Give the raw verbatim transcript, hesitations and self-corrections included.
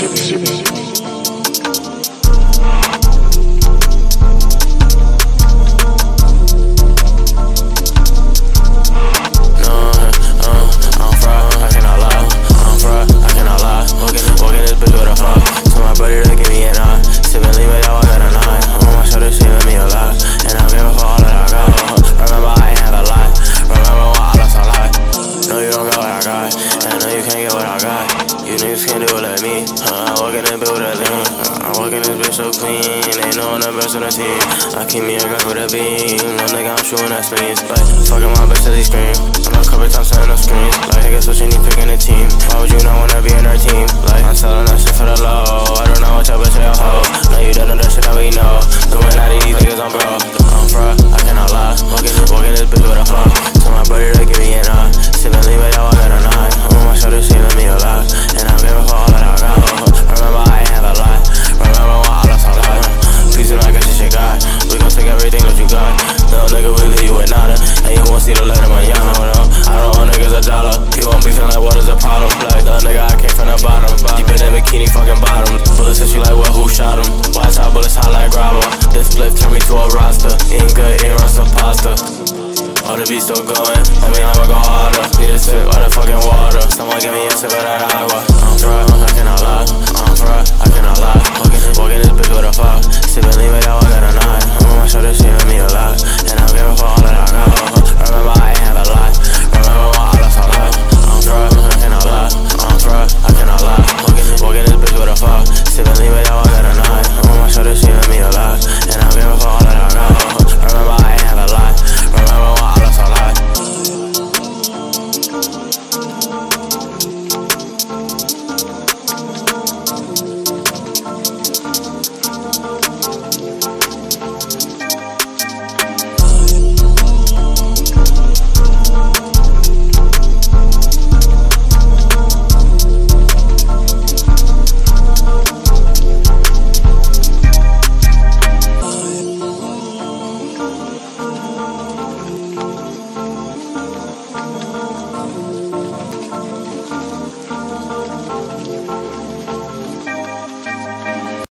So clean, ain't no one the best on the team. I keep me a gun with a beam. No nigga, I'm shooting at screens. Like, fucking my bitch till he scream. I'm a couple times setting up screens. Like, niggas switching, you picking a team. Why would you not wanna be in our team? Like, I'm selling that shit for the low. I don't know what your bitch or your hoe. No, you don't know that shit that we know. Doing out of these niggas, I'm bro. I'm fro, I cannot lie. Walking this, walking this bitch with a flow. Tell my buddy to give me an eye. Sippin' lean, but y'all got a nine. I'm on my shoulder, she let me alive. And I'm giving for all that I got. Remember, I ain't have a lie. Remember when I lost all that. Please do not get this shit got. We gon' take everything that you got. Little nigga, we leave you with nada. And you won't see the letter manana. I don't owe niggas a dollar. You won't be feeling like water's a problem. Like, little nigga, I came from the bottom. Deep in that bikini, fucking bottom. Bullets hit you like, well, who shot him? Watch how bullets hot like grabber. This flip turned me to a roster. Eating good, eating some pasta. All the beats still going, I mean I'ma go harder. Need a sip of the fucking water. Someone give me a sip of that agua. I'm dry, I cannot